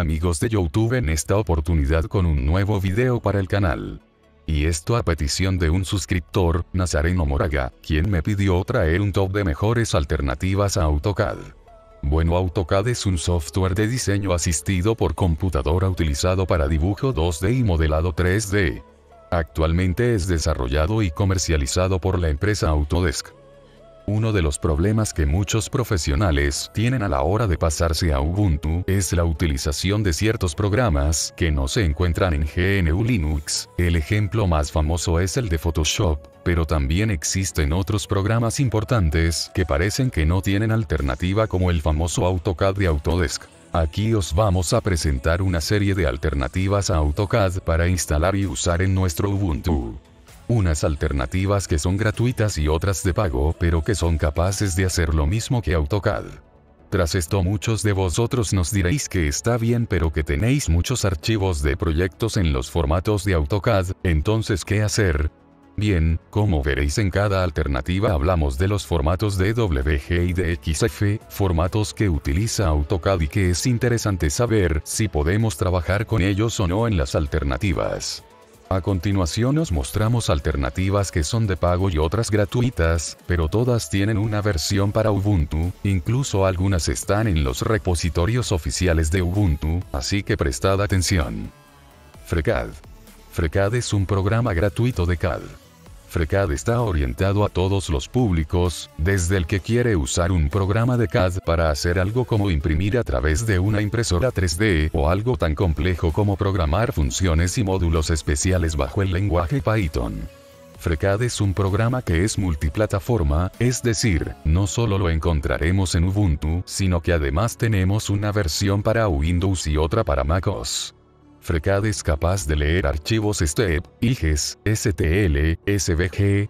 amigos de YouTube, en esta oportunidad con un nuevo video para el canal. Y esto a petición de un suscriptor, Nazareno Moraga, quien me pidió traer un top de mejores alternativas a AutoCAD. Bueno, AutoCAD es un software de diseño asistido por computadora utilizado para dibujo 2D y modelado 3D. Actualmente es desarrollado y comercializado por la empresa Autodesk. Uno de los problemas que muchos profesionales tienen a la hora de pasarse a Ubuntu es la utilización de ciertos programas que no se encuentran en GNU Linux. El ejemplo más famoso es el de Photoshop, pero también existen otros programas importantes que parecen que no tienen alternativa, como el famoso AutoCAD de Autodesk. Aquí os vamos a presentar una serie de alternativas a AutoCAD para instalar y usar en nuestro Ubuntu. Unas alternativas que son gratuitas y otras de pago, pero que son capaces de hacer lo mismo que AutoCAD. Tras esto, muchos de vosotros nos diréis que está bien, pero que tenéis muchos archivos de proyectos en los formatos de AutoCAD. Entonces, ¿qué hacer? Bien, como veréis, en cada alternativa hablamos de los formatos DWG y DXF, formatos que utiliza AutoCAD y que es interesante saber si podemos trabajar con ellos o no en las alternativas. A continuación os mostramos alternativas que son de pago y otras gratuitas, pero todas tienen una versión para Ubuntu, incluso algunas están en los repositorios oficiales de Ubuntu, así que prestad atención. FreeCAD. FreeCAD es un programa gratuito de CAD. FreeCAD está orientado a todos los públicos, desde el que quiere usar un programa de CAD para hacer algo como imprimir a través de una impresora 3D, o algo tan complejo como programar funciones y módulos especiales bajo el lenguaje Python. FreeCAD es un programa que es multiplataforma, es decir, no solo lo encontraremos en Ubuntu, sino que además tenemos una versión para Windows y otra para macOS. FreeCAD es capaz de leer archivos STEP, IGES, STL, SVG,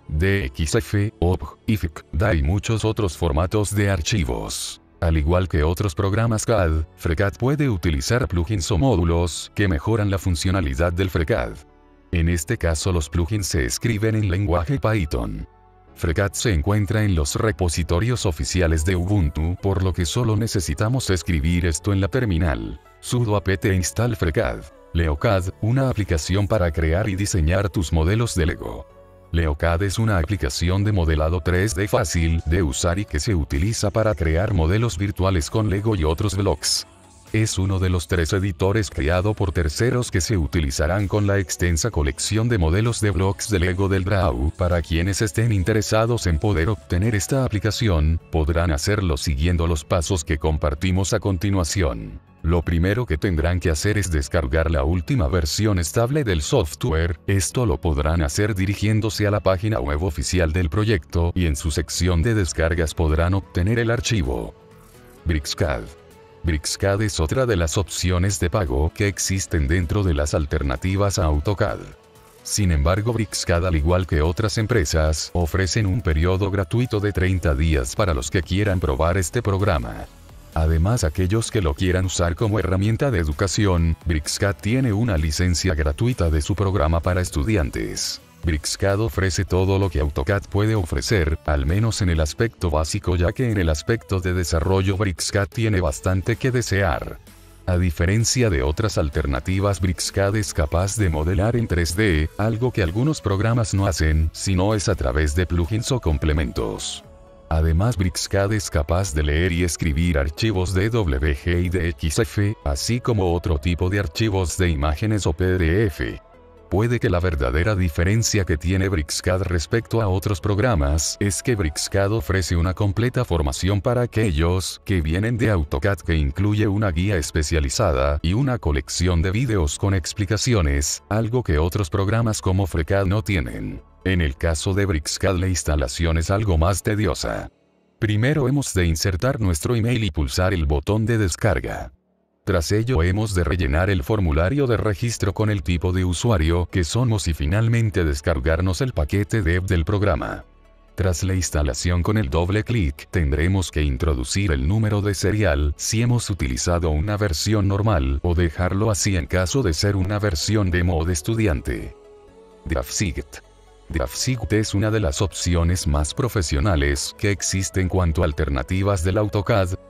DXF, OBJ, IFC, DA y muchos otros formatos de archivos. Al igual que otros programas CAD, FreeCAD puede utilizar plugins o módulos que mejoran la funcionalidad del FreeCAD. En este caso, los plugins se escriben en lenguaje Python. FreeCAD se encuentra en los repositorios oficiales de Ubuntu, por lo que solo necesitamos escribir esto en la terminal: sudo apt install FreeCAD. LeoCAD, una aplicación para crear y diseñar tus modelos de Lego. LeoCAD es una aplicación de modelado 3D fácil de usar y que se utiliza para crear modelos virtuales con Lego y otros blocks. Es uno de los 3 editores creado por terceros que se utilizarán con la extensa colección de modelos de blocks de Lego del Draw. Para quienes estén interesados en poder obtener esta aplicación, podrán hacerlo siguiendo los pasos que compartimos a continuación. Lo primero que tendrán que hacer es descargar la última versión estable del software. Esto lo podrán hacer dirigiéndose a la página web oficial del proyecto, y en su sección de descargas podrán obtener el archivo. BricsCAD. BricsCAD es otra de las opciones de pago que existen dentro de las alternativas a AutoCAD. Sin embargo, BricsCAD, al igual que otras empresas, ofrecen un periodo gratuito de 30 días para los que quieran probar este programa. Además, aquellos que lo quieran usar como herramienta de educación, BricsCAD tiene una licencia gratuita de su programa para estudiantes. BricsCAD ofrece todo lo que AutoCAD puede ofrecer, al menos en el aspecto básico, ya que en el aspecto de desarrollo BricsCAD tiene bastante que desear. A diferencia de otras alternativas, BricsCAD es capaz de modelar en 3D, algo que algunos programas no hacen, sino es a través de plugins o complementos. Además, BricsCAD es capaz de leer y escribir archivos DWG y DXF, así como otro tipo de archivos de imágenes o PDF. Puede que la verdadera diferencia que tiene BricsCAD respecto a otros programas es que BricsCAD ofrece una completa formación para aquellos que vienen de AutoCAD, que incluye una guía especializada y una colección de videos con explicaciones, algo que otros programas como FreeCAD no tienen. En el caso de BricsCAD, la instalación es algo más tediosa. Primero hemos de insertar nuestro email y pulsar el botón de descarga. Tras ello hemos de rellenar el formulario de registro con el tipo de usuario que somos y finalmente descargarnos el paquete dev del programa. Tras la instalación, con el doble clic tendremos que introducir el número de serial si hemos utilizado una versión normal, o dejarlo así en caso de ser una versión demo o de estudiante. DraftSight. DraftSight es una de las opciones más profesionales que existe en cuanto a alternativas del AutoCAD,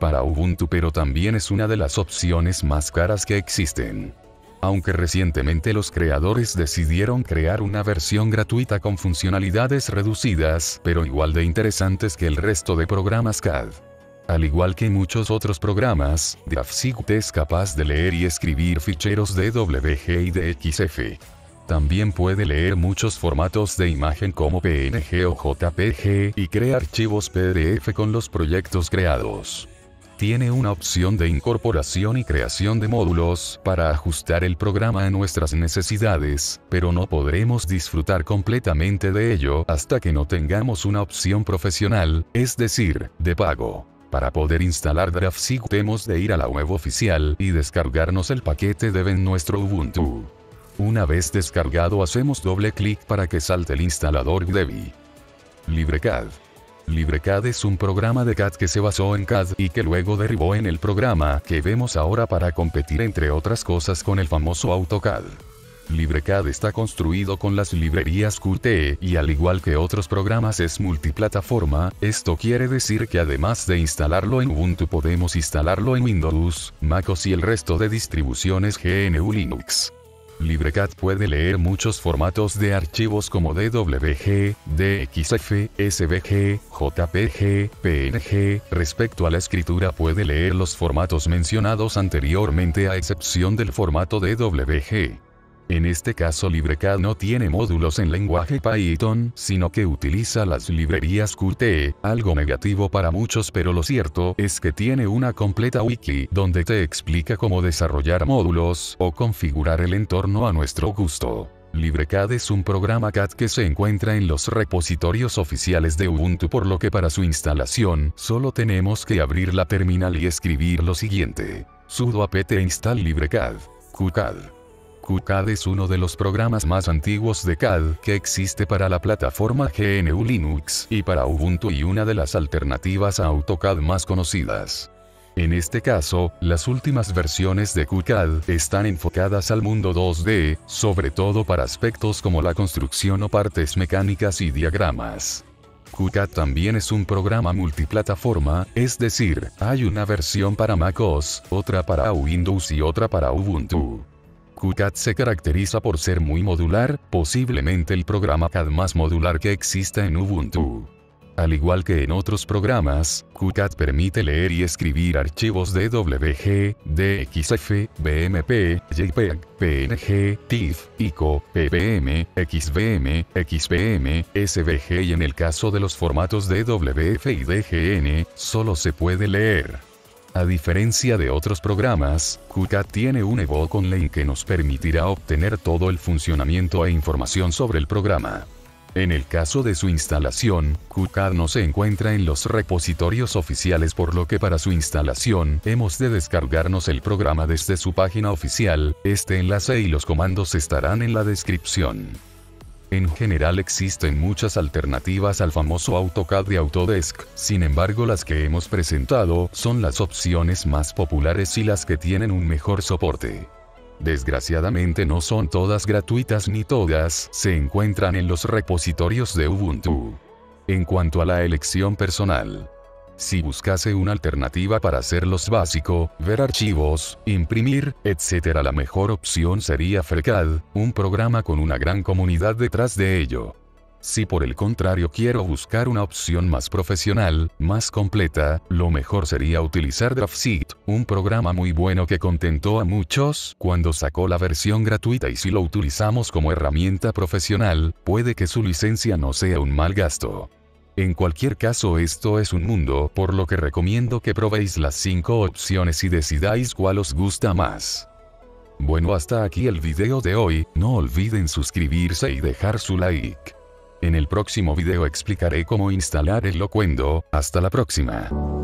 para Ubuntu, pero también es una de las opciones más caras que existen. Aunque recientemente los creadores decidieron crear una versión gratuita con funcionalidades reducidas, pero igual de interesantes que el resto de programas CAD. Al igual que muchos otros programas, DraftSeed es capaz de leer y escribir ficheros DWG y DXF. También puede leer muchos formatos de imagen como PNG o JPG y crea archivos PDF con los proyectos creados. Tiene una opción de incorporación y creación de módulos para ajustar el programa a nuestras necesidades, pero no podremos disfrutar completamente de ello hasta que no tengamos una opción profesional, es decir, de pago. Para poder instalar DraftSeed hemos de ir a la web oficial y descargarnos el paquete de nuestro Ubuntu. Una vez descargado hacemos doble clic para que salte el instalador Debian. LibreCAD. LibreCAD es un programa de CAD que se basó en CAD y que luego derivó en el programa que vemos ahora para competir entre otras cosas con el famoso AutoCAD. LibreCAD está construido con las librerías Qt y al igual que otros programas es multiplataforma. Esto quiere decir que además de instalarlo en Ubuntu podemos instalarlo en Windows, MacOS y el resto de distribuciones GNU Linux. LibreCAD puede leer muchos formatos de archivos como DWG, DXF, SVG, JPG, PNG. Respecto a la escritura puede leer los formatos mencionados anteriormente a excepción del formato DWG. En este caso LibreCAD no tiene módulos en lenguaje Python, sino que utiliza las librerías Qt, algo negativo para muchos, pero lo cierto es que tiene una completa wiki donde te explica cómo desarrollar módulos o configurar el entorno a nuestro gusto. LibreCAD es un programa CAD que se encuentra en los repositorios oficiales de Ubuntu, por lo que para su instalación solo tenemos que abrir la terminal y escribir lo siguiente: sudo apt install LibreCAD. QCAD. QCAD es uno de los programas más antiguos de CAD que existe para la plataforma GNU Linux y para Ubuntu y una de las alternativas a AutoCAD más conocidas. En este caso, las últimas versiones de QCAD están enfocadas al mundo 2D, sobre todo para aspectos como la construcción o partes mecánicas y diagramas. QCAD también es un programa multiplataforma, es decir, hay una versión para macOS, otra para Windows y otra para Ubuntu. QCAD se caracteriza por ser muy modular, posiblemente el programa CAD más modular que exista en Ubuntu. Al igual que en otros programas, QCAD permite leer y escribir archivos DWG, DXF, BMP, JPEG, PNG, TIFF, ICO, PBM, XBM, XBM, SVG y en el caso de los formatos DWF y DGN, solo se puede leer. A diferencia de otros programas, QCAD tiene un evoke online que nos permitirá obtener todo el funcionamiento e información sobre el programa. En el caso de su instalación, QCAD no se encuentra en los repositorios oficiales, por lo que para su instalación hemos de descargarnos el programa desde su página oficial. Este enlace y los comandos estarán en la descripción. En general existen muchas alternativas al famoso AutoCAD de Autodesk, sin embargo las que hemos presentado son las opciones más populares y las que tienen un mejor soporte. Desgraciadamente no son todas gratuitas ni todas se encuentran en los repositorios de Ubuntu. En cuanto a la elección personal, si buscase una alternativa para hacerlos básico, ver archivos, imprimir, etc., la mejor opción sería FreeCAD, un programa con una gran comunidad detrás de ello. Si por el contrario quiero buscar una opción más profesional, más completa, lo mejor sería utilizar DraftSeed, un programa muy bueno que contentó a muchos cuando sacó la versión gratuita, y si lo utilizamos como herramienta profesional, puede que su licencia no sea un mal gasto. En cualquier caso, esto es un mundo, por lo que recomiendo que probéis las 5 opciones y decidáis cuál os gusta más. Bueno, hasta aquí el video de hoy. No olviden suscribirse y dejar su like. En el próximo video explicaré cómo instalar el Loquendo. Hasta la próxima.